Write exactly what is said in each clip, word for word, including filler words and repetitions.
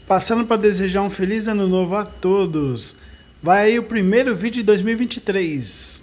Passando para desejar um feliz ano novo a todos. Vai aí o primeiro vídeo de dois mil e vinte e três.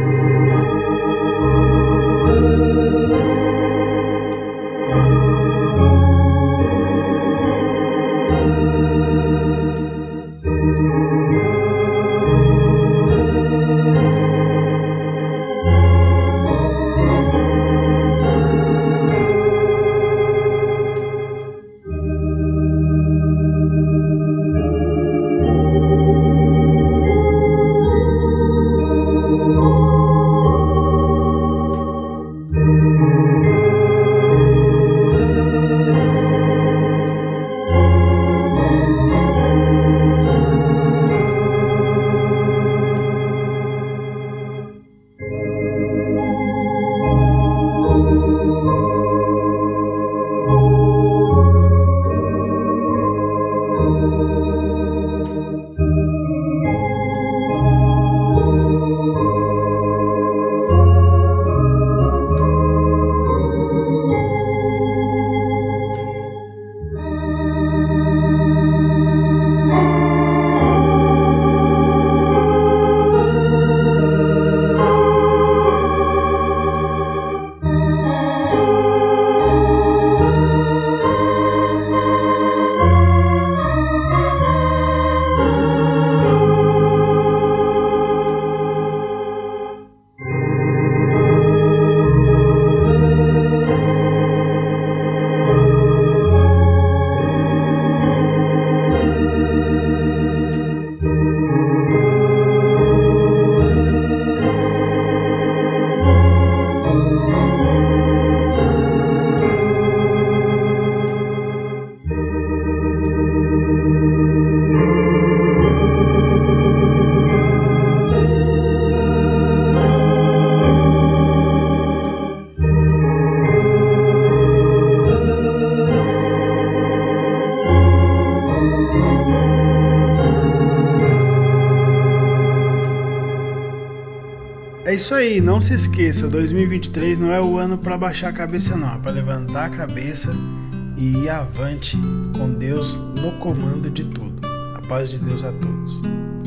É isso aí, não se esqueça, dois mil e vinte e três não é o ano para baixar a cabeça não, é para levantar a cabeça e ir avante com Deus no comando de tudo. A paz de Deus a todos.